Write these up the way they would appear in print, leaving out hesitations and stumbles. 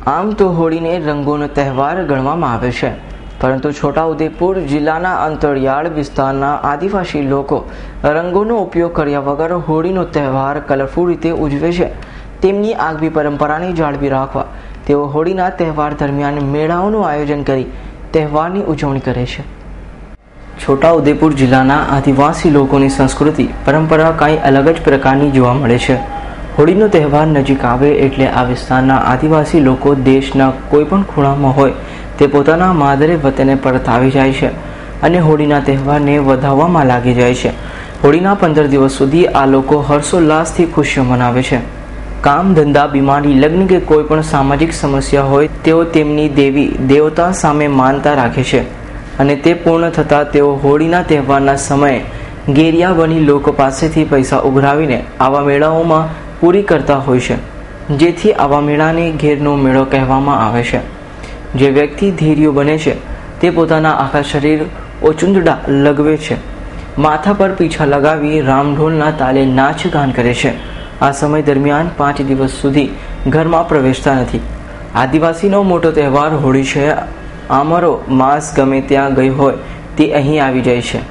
આમ તો હોળીને રંગોનો તહેવાર ગણવામાં આવે છે, પરંતુ છોટાઉદેપુર જિલ્લાના અંતરિયાળ વિસ્તારના આદિવાસી લોકો રંગોનો ઉપયોગ કર્યા વગર હોળીનો તહેવાર કલરફુલ રીતે ઉજવે છે. તેમની આગવી પરંપરાને જાળવી રાખવા તેઓ હોળીના તહેવાર દરમિયાન મેળાઓનું આયોજન કરી તહેવારની ઉજવણી કરે છે. છોટાઉદેપુર જિલ્લાના આદિવાસી લોકોની સંસ્કૃતિ પરંપરા કંઈ અલગ જ પ્રકારની જોવા મળે છે. હોળીનો તહેવાર નજીક આવે એટલે આ વિસ્તારના આદિવાસી લોકો દેશના કોઈ પણ ખૂણામાં હોય તે પોતાના માદરે વતને પરત આવી જાય છે અને હોળીના તહેવારને વધાવવામાં લાગી જાય છે. હોળીના 15 દિવસ સુધી આ લોકો હર્ષોલ્લાસથી ખુશીઓ મનાવે છે. કામ, ધંધા, બીમારી, લગ્ન કે કોઈ પણ સામાજિક સમસ્યા હોય તેઓ તેમની દેવી દેવતા સામે માનતા રાખે છે અને તે પૂર્ણ થતાં તેઓ હોળીના તહેવારના સમયે ગેરિયા બની લોકો પાસેથી પૈસા ઉઘરાવીને આવા મેળાઓમાં પૂરી કરતા હોય છે, જેથી આવા મેળાને ઘેરનો મેળો કહેવામાં આવે છે. જે વ્યક્તિ ધીર્યો બને છે તે પોતાના આખા શરીર ઓચુંદડા લગાવે છે, માથા પર પીછા લગાવી રામઢોલના તાલે નાચ ગાન કરે છે. આ સમય દરમિયાન 5 દિવસ સુધી ઘરમાં પ્રવેશતા નથી. આદિવાસીનો મોટો તહેવાર હોળી છે. આમરો માસ ગમે ત્યાં ગઈ હોય તે અહીં આવી જાય છે.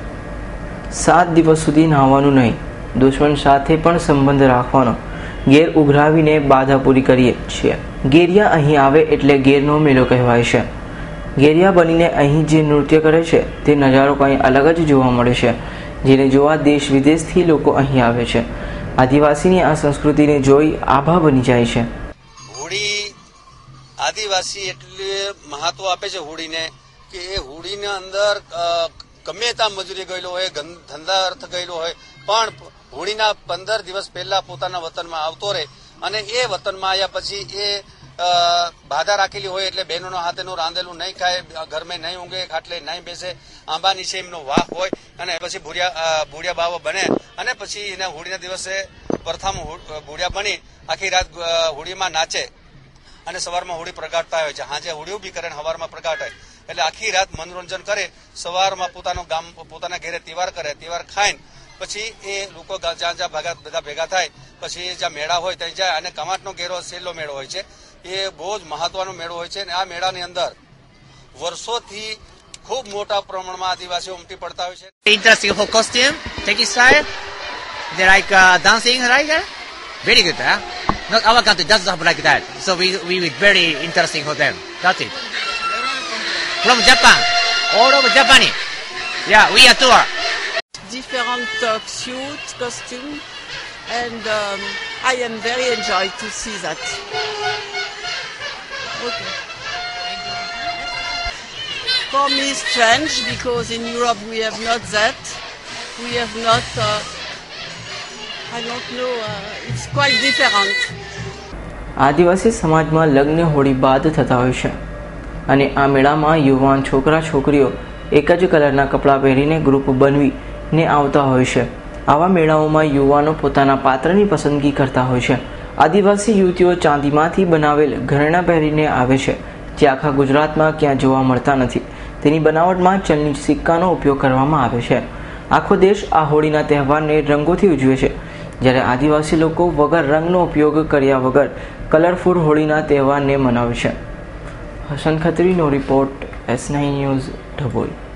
7 દિવસ સુધી નહાવાનું નહીં, દુશ્મન સાથે પણ સંબંધ રાખવાનો, ઘેર ઉઘરાવીને બાધા પૂરી કરીએ છીએ. ગેરિયા અહીં આવે એટલે ઘેરનો મેળો કહેવાય છે. ગેરિયા બનીને અહીં જે નૃત્ય કરે છે તે નજારો કંઈ અલગ જ જોવા મળે છે, જેને જોવા દેશ વિદેશથી લોકો અહીં આવે છે. આદિવાસીની આ સંસ્કૃતિને જોઈ આભા બની જાય છે. હોળી આદિવાસી એટલે મહત્વ આપે છે હોળીને કે એ હોળીના અંદર ગમે ત્યાં મજૂરી ગયેલો હોય, ધંધા અર્થ ગયેલો હોય, પણ હોળીના 15 દિવસ પહેલા પોતાના વતનમાં આવતો રહે અને એ વતનમાં આવ્યા પછી એ બાધા રાખેલી હોય એટલે બહેનોના હાથેનું રાંધેલું નહીં ખાય, ઘરમાં નહીં ઊંઘે, ખાટલે નહીં બેસે, આંબા નીચે એમનો વાહ હોય અને પછી ભૂડિયા બાવા બને અને પછી એને હોળીના દિવસે પ્રથમ ભૂડિયા બની આખી રાત હોળીમાં નાચે અને સવારમાં હોળી પ્રગટાતા હોય છે. હાજે હોળીઓ બી કરે, સવારમાં પ્રગટાય એટલે આખી રાત મનોરંજન કરે. સવારમાં પોતાના ઘેરે તહેવાર કરે, તહેવાર ખાઈને પછી એ લોકો જ્યાં બધા ભેગા થાય પછી જ્યાં મેળા હોય ત્યાં જાય અને કમાટનો ઘેરો છેલ્લો મેળો હોય છે. એ બહુ જ મહત્વનો મેળો હોય છે અને આ મેળાની અંદર વર્ષોથી ખૂબ મોટા પ્રમાણમાં આદિવાસીઓ ઉમટી પડતા હોય છે. Interesting for costume, take style. They like dancing, right? Very good, huh? Not our country doesn't have like that, so we very interesting for them. That's it. From Japan, all over Japan. Yeah, we are tour. Different suit, costume, and I am very enjoyed to see that. Okay. For me, it's strange because in Europe we have not that. We have not. I don't know. It's quite different. આદિવાસી સમાજમાં લગ્ન હોળી બાદ થતા હોય છે અને આ મેળામાં યુવાન છોકરા છોકરીઓ એક જ કલરના કપડાં પહેરીને ગ્રુપ બનવીને આવતા હોય છે. આવા મેળાઓમાં યુવાનો પોતાના પાત્રની પસંદગી કરતા હોય છે. આદિવાસી યુવતીઓ ચાંદીમાંથી બનાવેલ ઘરેણાં પહેરીને આવે છે, જે આખા ગુજરાતમાં ક્યાં જોવા મળતા નથી. તેની બનાવટમાં ચલણી સિક્કાનો ઉપયોગ કરવામાં આવે છે. આખો દેશ આ હોળીના તહેવારને રંગોથી ઉજવે છે, જ્યારે આદિવાસી લોકો વગર રંગનો ઉપયોગ કર્યા વગર કલરફુલ હોળીના તહેવારને મનાવે છે. હસન ખત્રીનો રિપોર્ટ, S9 ન્યૂઝ, ડભોઈ.